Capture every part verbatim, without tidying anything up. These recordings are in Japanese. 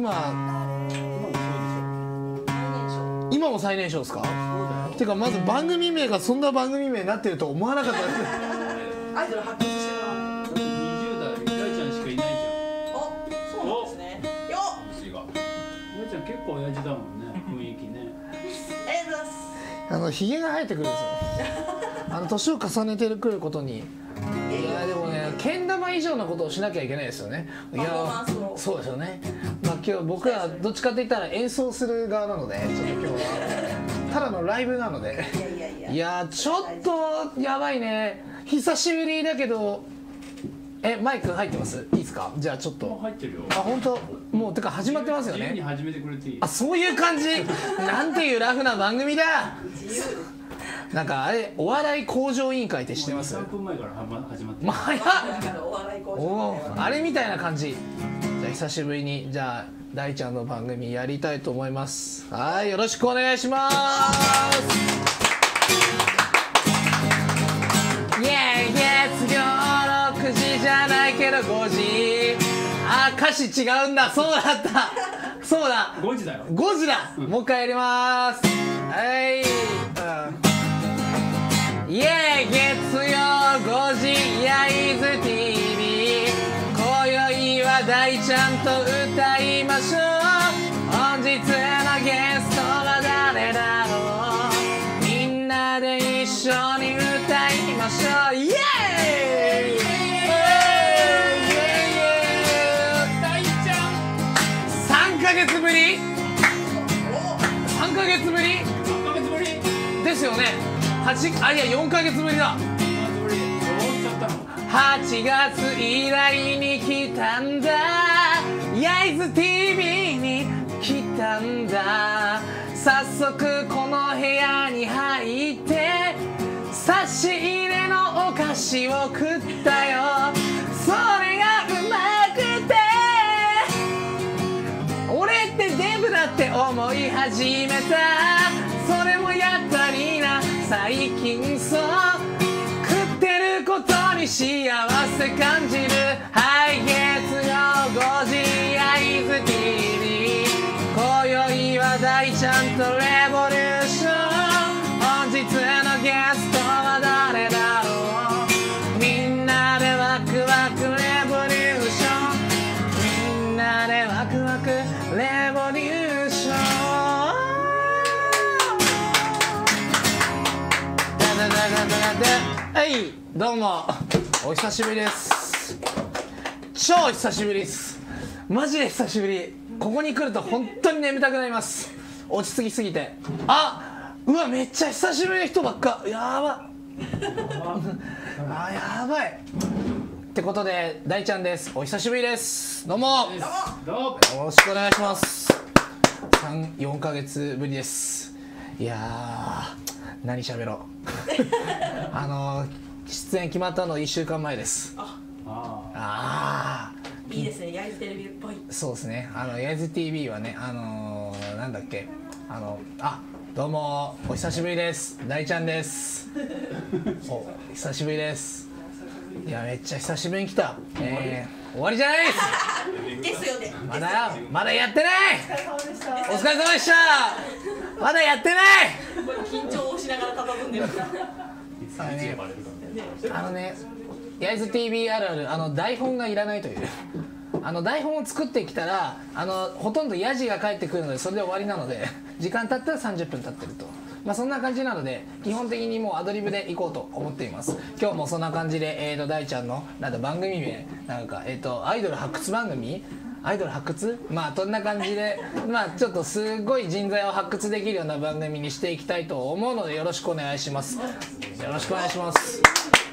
今今も最年少ですか？てかまず番組名がそんな番組名になってると思わなかったです。 アイドル発掘してもらう。 にじゅう代大ちゃんしかいないじゃん。 あ、そうなんですね。よっ。 大ちゃん結構親父だもんね、雰囲気ね。 ありがとうございます。 あのひげが生えてくるんですよね。あの年を重ねてくることに。いやでもね、けん玉以上のことをしなきゃいけないですよね。いやそうですよね。まあ今日僕はどっちかって言ったら演奏する側なので、ちょっと今日はただのライブなので。 いやいやいや。 いやちょっとやばいね。久しぶりだけど、えマイク入ってます？いいですか？じゃあちょっと。 もう入ってるよ。 あ本当。もうてか始まってますよね。 自由に始めてくれていい。 あそういう感じ。なんていうラフな番組だ。なんかあれお笑い向上委員会って知ってます？ さんぷんまえから始まって。 まあ早っ。 お笑い向上。 おあれみたいな感じ。じゃあ久しぶりにじゃあ大ちゃんの番組やりたいと思います。はいよろしくお願いします。イエーイ月曜ろくじじゃないけどごじ。あ歌詞違うんだ。そうだった。そうだ。 ごじだよ。 ごじだ。もう一回やります。はい。イエーイ月曜ごじ焼津 ティーブイ 今宵は大ちゃんと歌いましょう。本日のゲストは誰だろう。みんなで一緒に歌いましょう。イエーイ大ちゃんさんかげつぶりさんかげつぶりさんかげつぶりですよね。はちあいやよんかげつぶりだ。はちがつ以来に来たんだ。焼津 ティーブイ に来たんだ。早速この部屋に入って差し入れのお菓子を食ったよ。それがうまくて俺ってデブだって思い始めた。それもやっぱりな最近そう食ってることに幸せ感じる。はい月曜ごじ焼津 ティーブイ 今宵は大ちゃんとレボリューション。本日のゲストは誰だろう。みんなでワクワクレボリューション。みんなでワクワクレボリューション。はい、どうもお久しぶりです。超久しぶりです。マジで久しぶり。ここに来ると本当に眠たくなります。落ち着きすぎて。あうわめっちゃ久しぶりの人ばっか。やばあやばいってことで大ちゃんです。お久しぶりです。どうもどうもよろしくお願いします。さん、よんかげつぶりです。いやー何喋ろうあの出演決まったのいっしゅうかんまえです。ああいいですね、焼津テレビっぽい。 そうですね。あの焼津 ティーブイ はね、あのー、なんだっけあのあどうもお久しぶりです。大ちゃんですお久しぶりです。いやめっちゃ久しぶりに来た。えー、終わりじゃないですですよね。 まだまだやってない。お疲れ様でした。まだやってない。 緊張をしながら佇んでる。 あのね、焼津 ティーブイ あるある、あの台本がいらないという。あの台本を作ってきたら、あのほとんどヤジが返ってくるのでそれで終わりなので、時間経ったらさんじゅっぷん経ってると。まあそんな感じなので、基本的にもうアドリブでいこうと思っています。今日もそんな感じで、えーと大ちゃんのなんだ番組名なんかえっ、ー、とアイドル発掘番組。アイドル発掘まあそんな感じでまあちょっとすごい人材を発掘できるような番組にしていきたいと思うのでよろしくお願いします。よろしくお願いします。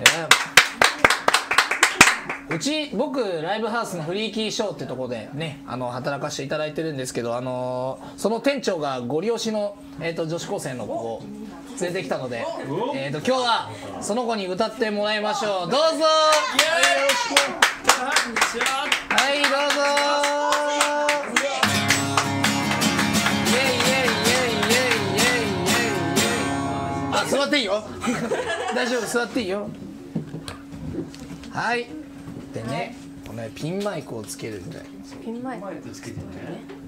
うち僕ライブハウスのフリーキーショーってとこでねあの働かせていただいてるんですけど、あのー、その店長がご利用しの、えー、と女子高生の子を連れてきたので、えー、と今日はその子に歌ってもらいましょう。どうぞ。はいどうぞ。イエイイエイイエイイエイイエイイエイイエイ。あ座っていいよ大丈夫座っていいよ。はいでね、このピンマイクをつけるみたいな。 ピンマイクつけてね。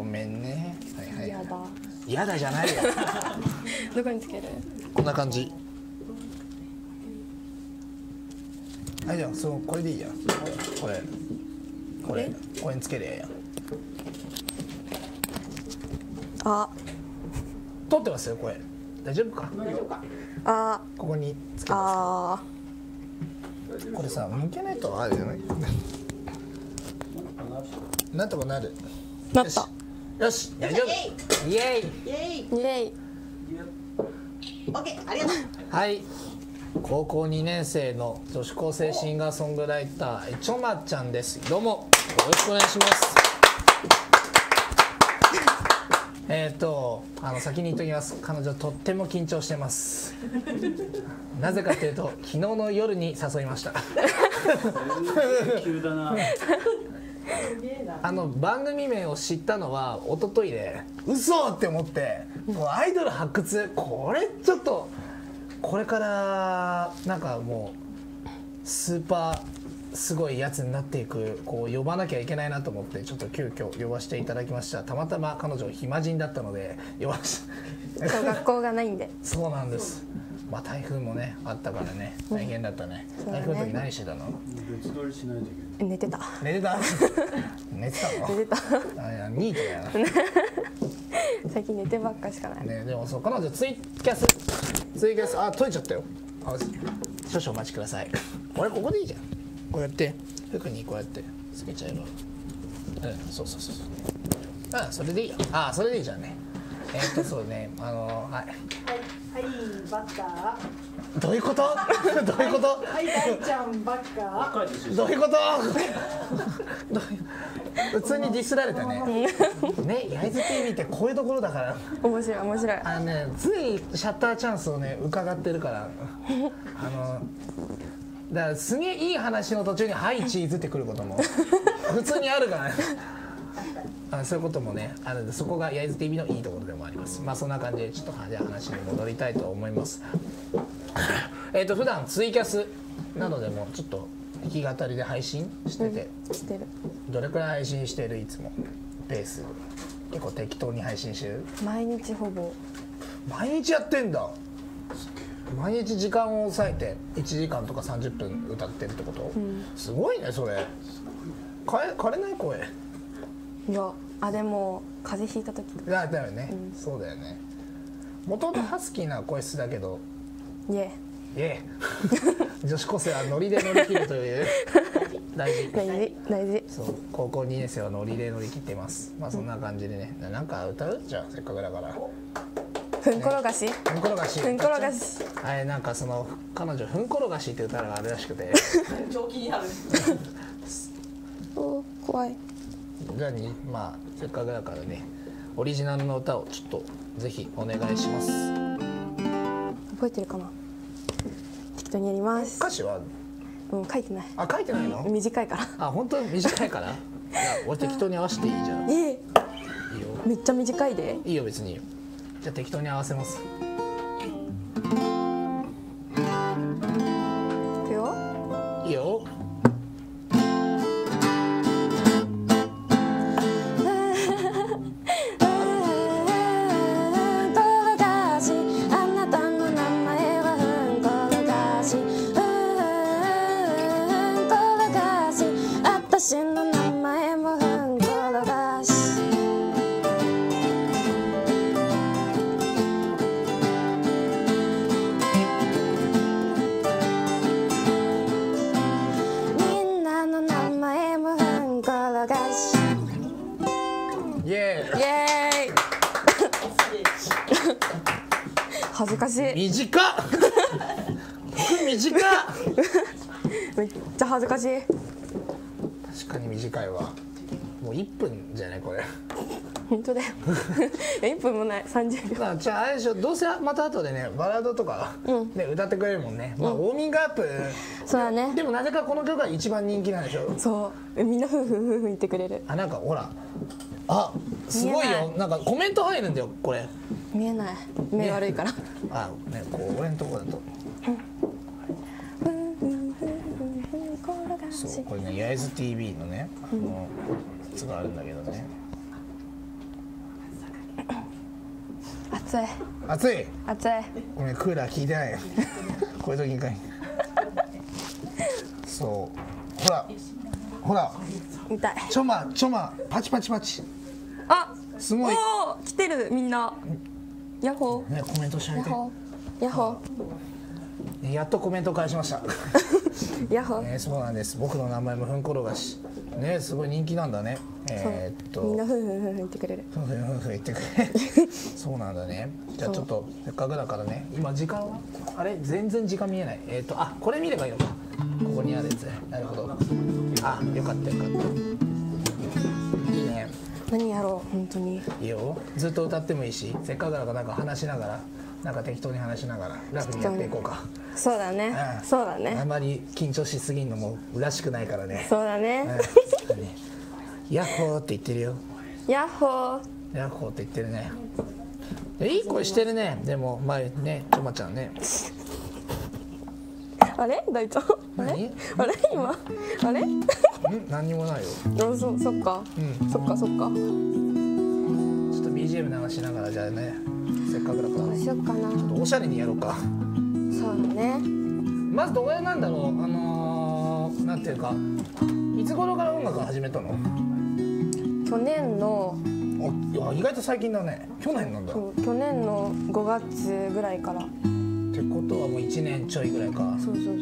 ごめんね。はいはい。 やだ。 嫌だじゃないよ。 どこにつける？ こんな感じ。あ、じゃあそうこれでいいや。これこれこれにつけりゃいいや。 あ、 取ってますよこれ。大丈夫か？ 大丈夫か。 あ、 ここにつけまあす。これさ向けないとあるじゃない。なんとかなる。 ー、なった。 よし大丈夫。イエイ。 イエイ。 イエイ。 オッケー、ありがとう。 はい。高校にねん生の女子高生シンガーソングライターちょまちゃんです。どうもよろしくお願いします。えっとあの先に言っときます。彼女とっても緊張してます。なぜかというと昨日の夜に誘いました。 急だな。 あの番組名を知ったのは一昨日で嘘って思って、もうアイドル発掘これちょっとこれからなんかもうスーパーすごいやつになっていくこう呼ばなきゃいけないなと思ってちょっと急遽呼ばせていただきました。たまたま彼女暇人だったので呼ばせてそう学校がないんで。 そうなんです。まあ台風もねあったからね大変だったね。 うん台風の時何してたの？ 別撮りしないといけない。 寝てた。 寝てた？寝てたの？ 寝てた。 あいやニートだよな。 最近寝てばっかしかない。 ね、でもそう彼女ツイキャスツイキャスあ取れちゃったよ。あ少々お待ちください。俺ここでいいじゃん。こうやって服にこうやってつけちゃえば。うんそうそうそうそう。あそれでいいよ。あそれでいいじゃんね。えー、っとそうねあのはい。 はい、はい、バッカどういうこと？どういうこと？ ー。はい、大ちゃんバッカー。 若いでしょ。 どういうこと？どういう普通にディスられたね。ね焼津 ティーブイ ってこういうところだから。 面白い面白い。 あのね、常にシャッターチャンスをね伺ってるからあのだからすげえいい話の途中に「はいチーズ」ってくることも普通にあるからねあそういうこともねあるのでそこが焼津 ティーブイ のいいところでもあります。まあそんな感じでちょっとじゃあ話に戻りたいと思います。えっと普段ツイキャスなどでもちょっと弾き語りで配信してて、 うん、してる。 どれくらい配信してるいつもペース結構適当に配信してる？ 毎日ほぼ。 毎日やってんだ。毎日時間を抑えていちじかんとかさんじゅっぷん歌ってるってこと、うん、すごいねそれ。かえ枯れない声？ いやあでも風邪ひいた時とか。 だだよね、うん、そうだよね。もともとハスキーな声質だけどイエイエ女子高生はノリで乗り切るという大事大事大事。 そう高校にねん生はノリで乗り切ってます。まあそんな感じでね、うん、なんか歌うじゃんせっかくだから。 ふんころがし、ね、 ふんころがしふんころがしはい、なんかその彼女ふんころがしって歌があるらしくて超気になる。 お怖い。 じゃあにまあせっかくだからねオリジナルの歌をちょっとぜひお願いします。 覚えてるかな。適当にやります。 歌詞はうん書いてない。 あ書いてないの？ 短いから。 あ本当に短いから。いや俺適当に合わせていいじゃん。 ええいいよ。 めっちゃ短いで。 いいよ別に。じゃあ適当に合わせます。 いくよ。 いいよ。 恥ずかしい。 短っ服短っめっちゃ恥ずかしい。 確かに短いわ。もういっぷんじゃないこれ。 本当だよいっぷんもないさんじゅうびょう。 じゃああれでしょどうせまた後でねバラードとか、うんね、歌ってくれるもんね、まあ、ウォーミングアップ、 そうだね。 でもなぜかこの曲が一番人気なんでしょ。 そうみんなフーフーフーフー言ってくれる。 あなんかほらあすごいよ。なんかコメント入るんだよこれ。 見えない目悪いから、ね、 あねこう俺のとこだとそうこれね焼津 ティーブイ のねあのやつがあるんだけどね暑い暑い。 暑い。 ごめん、クーラー効いてないよ。こういう時にかい。そうほらほら痛い。 ちょまちょまパチパチパチ。 あ、 すごいおー来てるみんな。ヤッホね、コメントしてあげて。 ーヤッホーヤッホやっとコメント返しました。 ーヤッホー。 ね、そうなんです。僕の名前もふんころがし。ね、すごい人気なんだね。えー、っと。 みんなふんふんふんふん言ってくれる。 ふんふんふんふん言ってくれ。そうなんだね。じゃあちょっとせっかくだからね。今時間はあれ全然時間見えない。えー、っとあこれ見ればいいのか。ここにあるやつ。なるほど。あよかったよかった。いいね。 何やろう本当に。 いいよ。ずっと歌ってもいいし、せっかくだからなんか話しながら。なんか適当に話しながらラフにやっていこうか。 そうだね。 うんそうだね。 あまり緊張しすぎんのもらしくないからね。 そうだね。 うんヤッホーって言ってるよ。 ヤッホー。 ヤッホーって言ってるね。いい声してるね。でも前ね、ちょまちゃんね。 あれ大ちゃん。あれ何？ あれ今あれ？ ん何にもないよ。 あそそっか。 うんそっかそっか。 ちょっと ビージーエム 流しながらじゃあね、せっかくだからどうしようかな。 おしゃれにやろうか。 そうだね。 まずどれなんだろう。あのー、なんていうか、いつ頃から音楽を始めたの？ 去年のあ、いや意外と最近だね。去年なんだ。っそう去年のごがつぐらいから。 てことはもういちねんちょいぐらいか。 そうそうそうそう。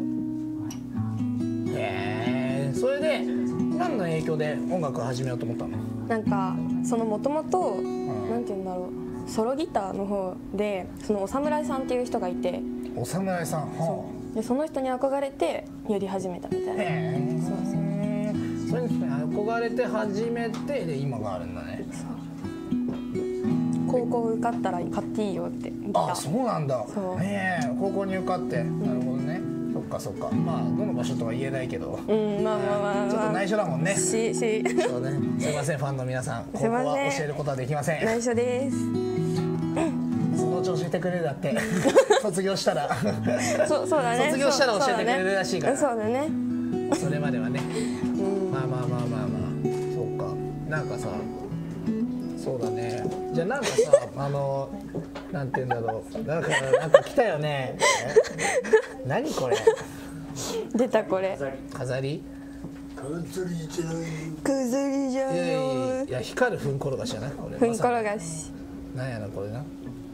へえ。それで何の影響で音楽を始めようと思ったの？ なんかそのもともとなんて言うんだろう、ソロギターの方でそのお侍さんっていう人がいて、 お侍さん。はでその人に憧れてやり始めたみたいあ、 な。 へえ。 そうそう。 それに憧れて始めてで今があるんだね。 高校受かったら買っていいよって言った。 あ、そうなんだ。 そうへえ、高校に受かって、なるほどね。そっかそっか。まあどの場所とは言えないけど。 うんまあまあまあまあ。 ちょっと内緒だもんね。 ししそうね。すいませんファンの皆さん。ここすいませんは教えることはできません。 内緒です。 そのうち教えてくれるだって。卒業したら。 そうそうだね。 卒業したらそう教えてくれるらしいからそうだね。 それまではね。 うん。 まあまあまあまあまあ。そうか。なんかさ。そうだね。じゃあなんかさ、あのなんて言うんだろう。なんかなんか来たよね。え何これ？ 出たこれ。 飾り？ 飾りじゃん。 飾りじゃいやいやいやよいや光るふんころがしじゃないこれ。 ふんころまさがし。 になんやなこれな。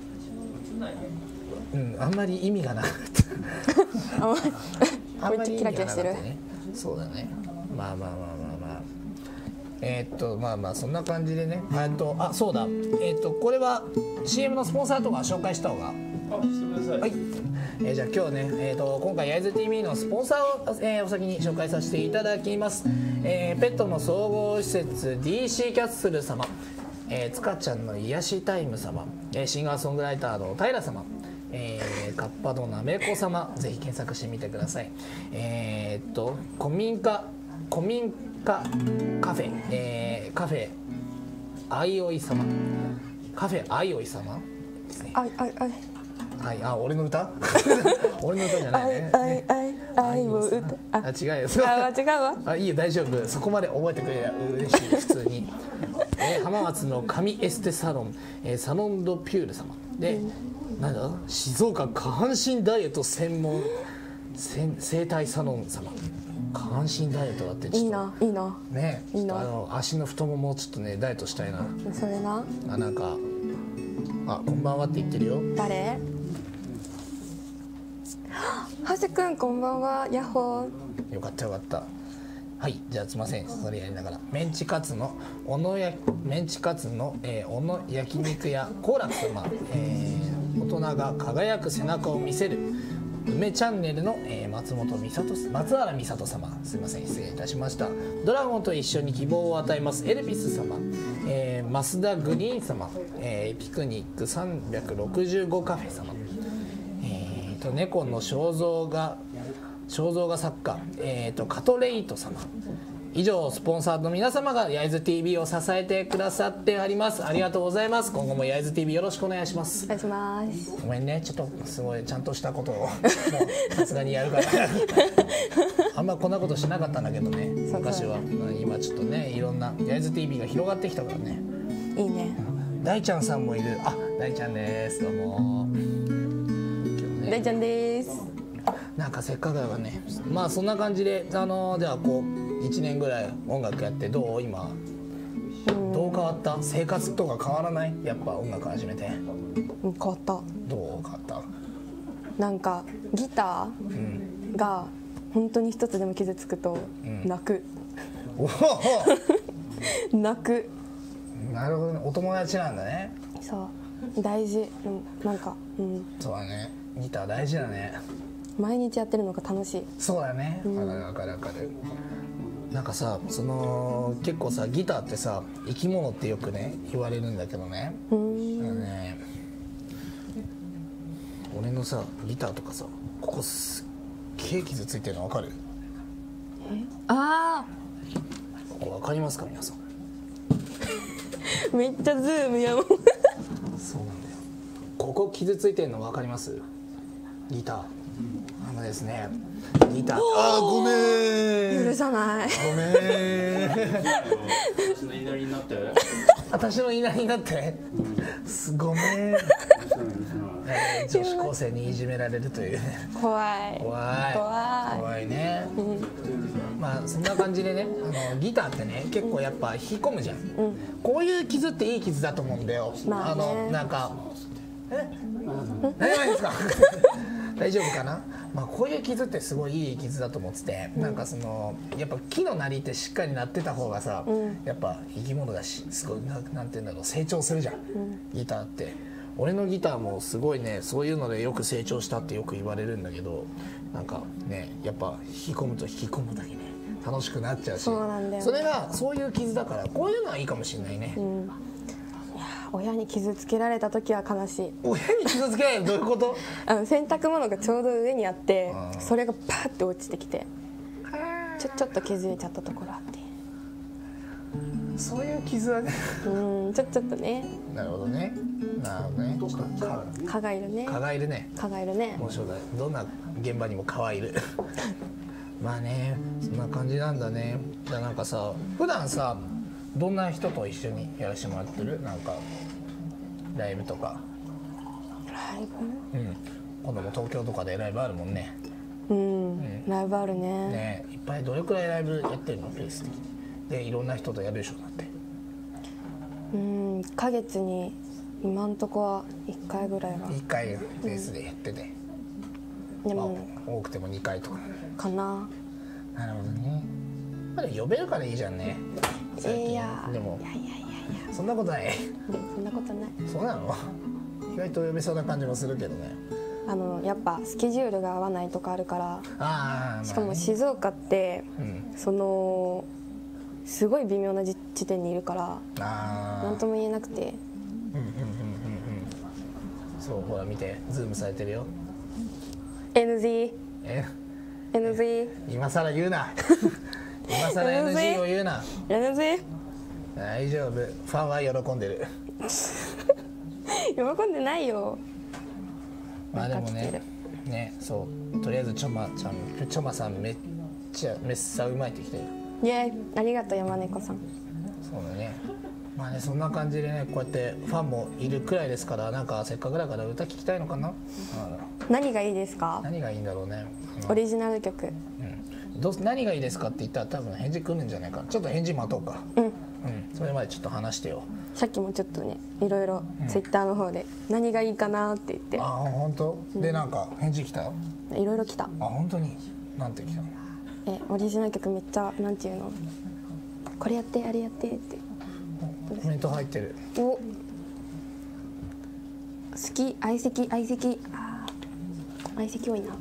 うんあんまり意味がなかっあんまた。あんまり意味がなかったキラキラしてるね。そうだね。まあまあまあまあまあ。えーっとまあまあそんな感じでね。えっとあそうだ。えーっとこれは シーエム のスポンサーとか紹介した方が。 あ、してください。 はい。えー、じゃあ今日ね、えー、と今回焼津 ティーブイ のスポンサーを、えーお先に紹介させていただきます、えーペットの総合施設 ディーシー キャッスル様、えー、塚ちゃんの癒しタイム様、えーシンガーソングライターの平様、えー、カッパドなめこ様、ぜひ検索してみてください。えー、っと古民家古民家カフェ、えー、カフェあいおい様、カフェあいおい様ですね。 あいあいあいはい、あ、俺の歌俺の歌じゃないね。 あいあいあいを歌あ、 あ違うよ。 あ違うわ。 あ、いいよ、大丈夫。そこまで覚えてくれりゃ嬉しい、普通に。えー浜松の神エステサロン、えーサロンドピュール様。で、なんだ静岡下半身ダイエット専門せん整体サロン様。下半身ダイエットだってちょっといいないいな。 ね、 いいなちょっとあの足の太ももをちょっとねダイエットしたいな。 それな。 あ、なんか、あ、こんばんはって言ってるよ。 誰？はじくんこんばんは。ヤッホー。 よかったよかった。はい、じゃあすいません、それやりながらメンチカツの小野やメンチカツの、えー、小野焼肉屋好楽様、えー、大人が輝く背中を見せる梅チャンネルの、えー、松本美里松原美里様、すいません失礼いたしました。ドラゴンと一緒に希望を与えますエルピス様、えー、増田グリーン様、えー、ピクニックさんびゃくろくじゅうごカフェ様、えー、と猫の肖像画肖像画作家、えー、とカトレイト様、以上スポンサーの皆様が焼津 ティーブイ を支えてくださってあります。ありがとうございます。今後も焼津 ティーブイ よろしくお願いします。 お願いします。 ごめんね、ちょっとすごいちゃんとしたことをもうさすがにやるからあんまこんなことしなかったんだけどね、昔は。今ちょっとねいろんな焼津 ティーブイ が広がってきたからね。 いいね。 大ちゃんさんもいる。あ、大ちゃんです。どうも。 大ちゃんです。 なんかせっかくだからね、まあそんな感じで、あのではこういちねんぐらい音楽やってどう今、どう変わった？生活とか変わらない？やっぱ音楽始めて。 うん、変わった。 どう変わった？ なんかギターが本当に一つでも傷つくと泣く。 おお。 泣く。 なるほどね。お友達なんだね。 そう大事。うんなんかうん。 そうだね。ギター大事だね。 毎日やってるのが楽しい。 そうだね。わかるわかるわかる。なんかさ、その結構さギターってさ生き物ってよくね言われるんだけどね。 うーん。 あのね、俺のさギターとかさここすっげえ傷ついてるの分かる？ あここ分かりますか皆さん？ あめっちゃズームやもん。 そうなんだよ。ここ傷ついてるの分かります？ギター。あのですねギター。あーごめん。 許さない。 ごめん。 私の言いなりになって私の言いなりになってすごめん。女子高生にいじめられるというね。 怖い。 怖い怖い。 怖いね。まあそんな感じでね、あのギターってね結構やっぱ引き込むじゃん。こういう傷っていい傷だと思うんだよ。 まあねのなんかえ何がいいですか？大丈夫かな？まあこういう傷ってすごいいい傷だと思ってて、なんかそのやっぱ木のなりってしっかりなってた方がさ、やっぱ生き物だしすごいななんていうんだろう成長するじゃん。ギターって。俺のギターもすごいねそういうのでよく成長したってよく言われるんだけど、なんかねやっぱ引き込むと引き込むだけね楽しくなっちゃうし、 そうなんだよねそれがそういう傷だからこういうのはいいかもしれないね。 うんいや親に傷つけられた時は悲しい。 親に傷つけないのどういうこと？ あの洗濯物がちょうど上にあってあーそれがパッて落ちてきてちょちょっと削れちゃったところあって、 そういう傷はねうんちょちょっとねなるほどねなるほどね蚊がいるね蚊がいるね。 蚊がいるね。 面白い。どんな現場にも蚊はいる。まあねそんな感じなんだね。じゃあなんかさ普段さどんな人と一緒にやらせてもらってる？なんかライブとか。 ライうん今度も東京とかでライブあるもんね。 ブうんライブあるね。 ねいっぱいどれくらいライブやってるのペース的に。でいろんな人とやるでしょだって。 うんいっかげつに今んとこはいっかいぐらいはいっかいペースでやってて、まあでも多くてもにかいとか。 かな。 なるほどね。まあでも呼べるからいいじゃんね。最近いやでもいやいやいやいやそんなことない。 そんなことない。 そうなの？意外と呼べそうな感じもするけどね。 あのやっぱスケジュールが合わないとかあるからああ、 しかもまあね静岡ってうん、 そのすごい微妙な地地点にいるからああ、 何とも言えなくて。 うんうんうんうんうん。そうほら見てズームされてるよ。 エヌジーえエヌジー今更言うな。今更 エヌジー を言うな。 エヌジー大丈夫。ファンは喜んでる。 喜んでないよ。 まあでもなんか来てねねそうとりあえずちょまちゃんちょまさんめっちゃめっさうまいってきてる。 イエーイありがとう山猫さん。 そうだね。まあねそんな感じでねこうやってファンもいるくらいですから、なんかせっかくだから歌聴きたいのかな。 何がいいですか？ 何がいいんだろうね。 オリジナル曲。 うん、どう何がいいですかって言ったら多分返事来るんじゃないかな。ちょっと返事待とうか。 うんうん、それまでちょっと話してよ。 さっきもちょっとねいろいろツイッターの方で何がいいかなって言ってああ本当？でなんか返事来た？あいろいろ来た。 本当に？なんて来たの？ えオリジナル曲めっちゃなんていうのこれやってあれやってってコメント入ってる。 お好き相席相席あー相席多いな。好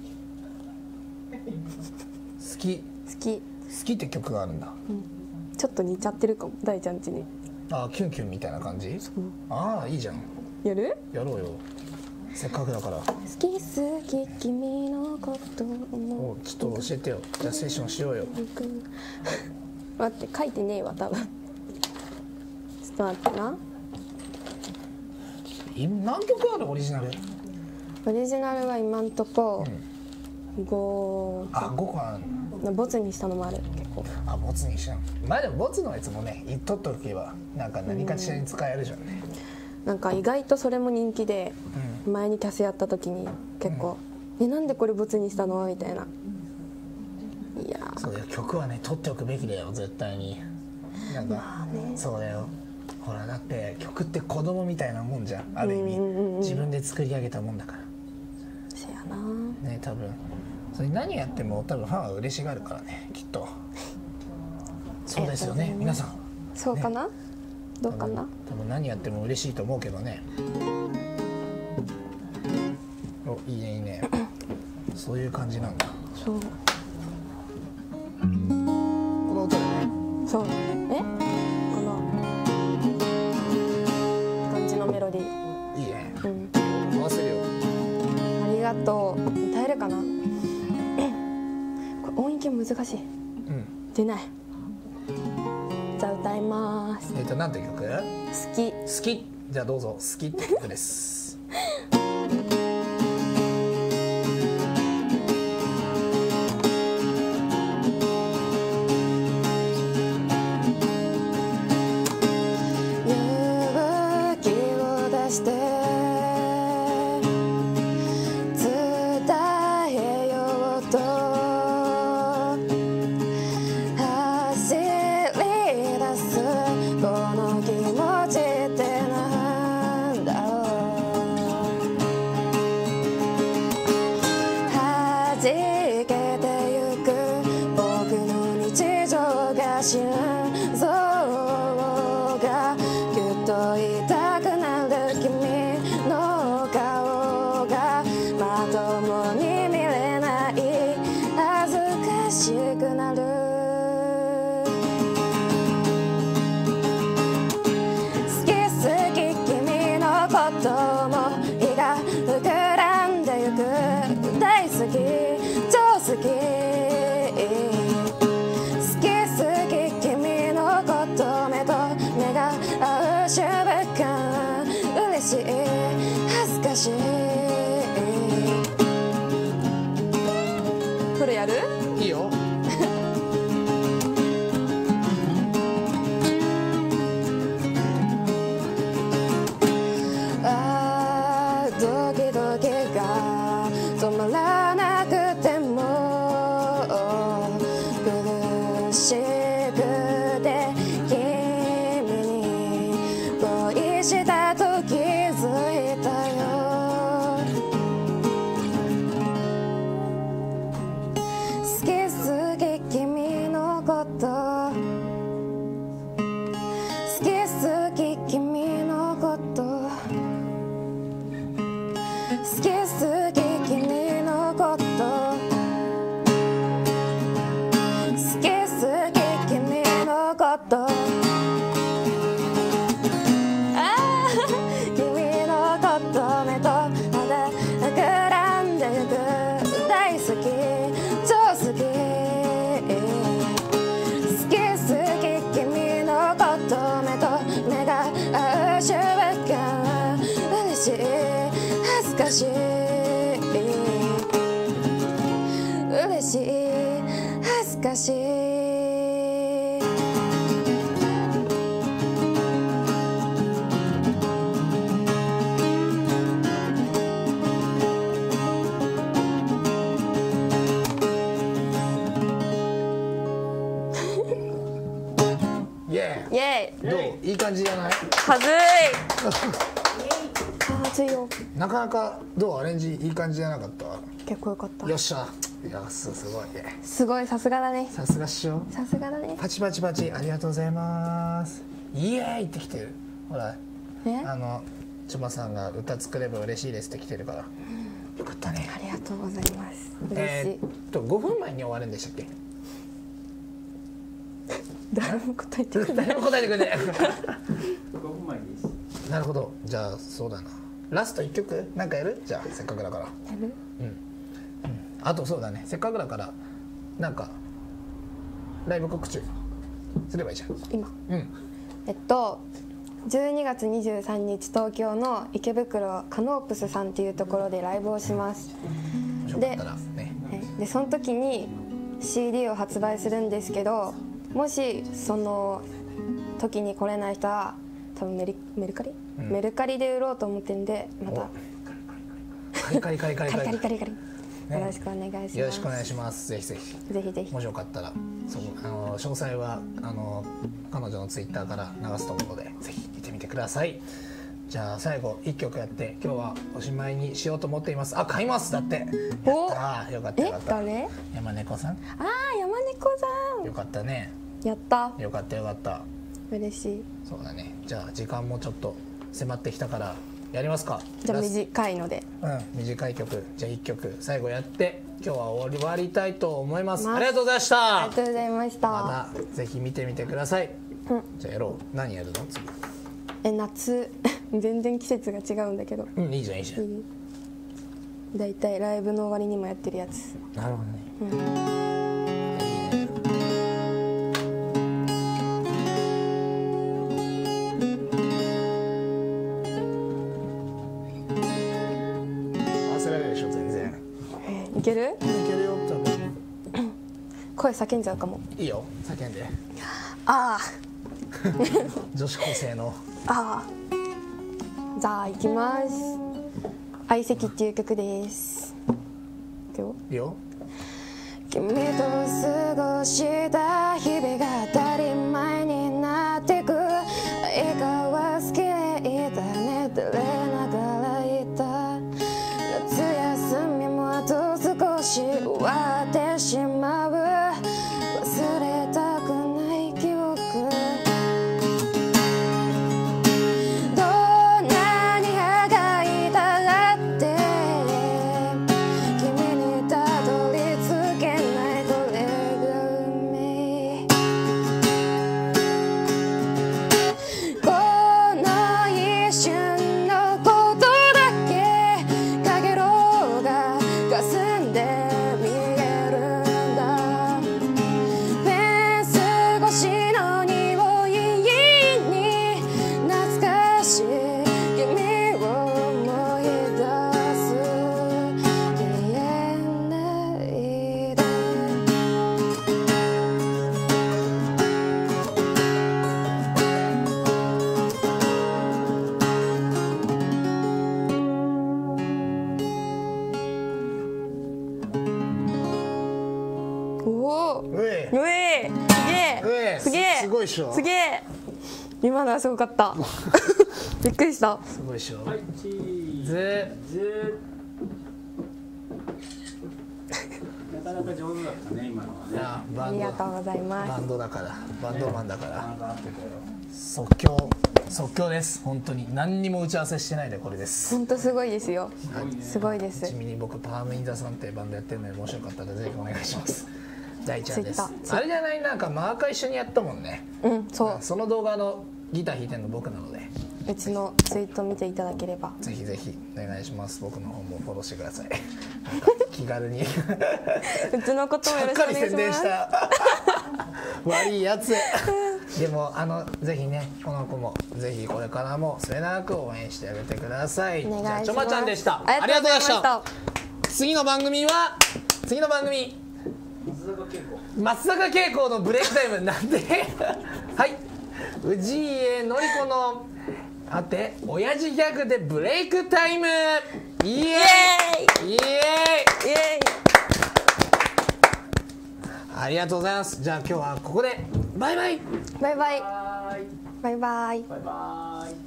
好きき、 好きって曲があるんだ。 ちょっと似ちゃってるかも大ちゃんちに。 あキュンキュンみたいな感じ？ああいいじゃん。 やる？ やろうよ。せっかくだから。 好き好き君のことをおちょっと教えてよ。じゃあセッションしようよ。 待って書いてねえわ多分。ちょっと待ってな。 い何曲あるオリジナル？ オリジナルは今んとこごあごこある。 ボツにしたのもある結構。 あ、ボツにしちゃう。まあでもボツのやつもね言っとっとけばなんか何かしらに使えるじゃんね。 なんか意外とそれも人気で、うん、前にキャスやった時に結構、うん、えなんでこれボツにしたのみたいな。いやそうだよ、曲はね取っておくべきだよ絶対に。なんか、まあね、そうだよ。ほらだって曲って子供みたいなもんじゃん、ある意味、うんうんうん、自分で作り上げたもんだから。 そやなね、多分それ何やっても多分ファンは嬉しがるからね、きっと。そうですよね、皆さん。 そうかな、ね、どうかな。 多分何やっても嬉しいと思うけどね。お、いいねいいねそういう感じなんだ。 そう、 この音だね。 そう、えこの感じのメロディーいいね。 うん、 回せるよ。 ありがとう。歌えるかな。これ音域難しい。うん、出ない。じゃあ歌います。 えっと何て曲？好き。 好き。じゃあどうぞ。好きって曲です勇気を出して伝えようと走り出すこの気持ちってなんだろう。弾けてゆく僕の日常が心臓がぎゅっと痛くなる君の顔がまともに見れない恥ずかしくなる。好き好き君のことも胃が膨らんでゆく。大好き超好き好き好き君のこと目と目が合う瞬間嬉しい恥ずかしい。これやる？ いいよあードキドキが止まらなくても苦しくて君に恋したと気づいたよ。好き好き君のこと好き好き君のこと好き好き君のこと好き好き君のことあー君のこと目と肌膨らんでゆく。大好き超好き好き好き君のこと目と目が合う瞬間嬉しい恥ずかしい嬉しい恥ずかしい。 イエイエーイ。 ーイ。どう？いい感じじゃない？ はずいはずいよ。 なかなかどう？アレンジいい感じじゃなかった？ 結構よかった。 よっしゃ。いやすすごいね。 すごいさすがだね。 さすがっしょ。 さすがだね。 パチパチパチありがとうございます。イエーイって来てる。ほらえあのちょまさんが歌作れば嬉しいですって来てるから。よかったね。 ありがとうございます。嬉しい。 えーっとごふんまえに終わるんでしたっけ？ 誰も答えてくれない。 誰も答えてくれない。 ごふんまえです。 なるほど。じゃあそうだな。ラストいっきょくなんかやる？じゃあせっかくだから。 やる？ うん。うん、あとそうだね。せっかくだからなんかライブ告知すればいいじゃん。 今。 うん。 えっとじゅうにがつにじゅうさんにち東京の池袋カノープスさんっていうところでライブをします。で、 ね、 でその時にシーディー を発売するんですけど、もしその時に来れない人は多分メリメルカリ、うん、メルカリで売ろうと思ってるんで、またカリカリカリカリカリカリカリカリカリ、よろしくお願いします。 よろしくお願いします。ぜひぜひぜひぜひ、 もしよかったら、そうあの詳細はあの彼女のツイッターから流すと思うので、ぜひ見てみてください。じゃあ最後いっきょくやって今日はおしまいにしようと思っています。あ、買いますだって。やったー、よかったよかった。 え、誰？ 山猫さん。 ああ、山猫さん。 よかったね。 やった。 よかったよかった。 嬉しい。 そうだね。じゃあ時間もちょっと迫ってきたからやりますか。 じゃあ短いので。 うん、短い曲。じゃあいっきょく最後やって今日は終わりたいと思います。ありがとうございました。 ありがとうございました。 またぜひ見てみてください。 うん、 じゃあやろう。何やるの次？ え、夏全然季節が違うんだけど。 うん、いいじゃんいいじゃん。 いい。だいたいライブの終わりにもやってるやつ。 なるほどね。 うんいける？ いけるよ多分。 声叫んじゃうかも。 いいよ、叫んで。 ああ女子高生のああ。じゃあ行きます。相席っていう曲です。いくよ。 いいよ。 君と過ごした日々が当たり前になってく。映画は好きでいたね、照れながらいた。夏休みもあと少し終わってしまう。忘れたくない記憶。どんなに歯が痛って君にたどり着けないこれが運命。この一瞬のことだけかげろうが霞んで見えるんだ。フェンス越しの匂いに懐かしい君を思い出す。消えないで。おお、 うえうえ、すげえ、 うえすげえ、 すごいっしょすげえ。今のはすごかった。びっくりした。 すごいっしょ。 はい、チーズ。 ぜずなかなか上手だったね、今のはね。 いやバあンドりがとうございまバンドだからバンドマンだかならんか合ってたよ。 即興即興です。本当に何にも打ち合わせしてないでこれです。 す。本当すごいですよ。 すごいね。 すごいですち。なみに僕パームインザさんってバンドやってるのでもしよかったらぜひお願いします。大ちゃんです。 Twitter あれじゃない、なんかマーカー一緒にやったもんね。 うん、そう。 その動画のギター弾いてるの僕なのでうちのツイート見ていただければ。 ぜひぜひお願いします。僕の方もフォローしてください。なんか気軽にうちのこともよろしくおちゃっかり宣願いします。 伝した悪いやつ。でもあのぜひね、この子もぜひこれからも末永く応援してあげてください。 お願いします。 じゃあちょまちゃんでした。 ありがとうございましありがとうございました。次の番組は次の番組松坂慶子。 松坂慶子のブレイクタイムなんではい氏家のり子のあて親父ギャグでブレイクタイム。イエーイイエーイイエーイ。 ありがとうございます。じゃあ今日はここでバイバイ。 バイバイ。 バイバイバイ。 バイバイ。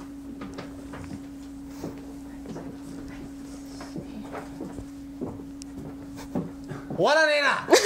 終わらねえな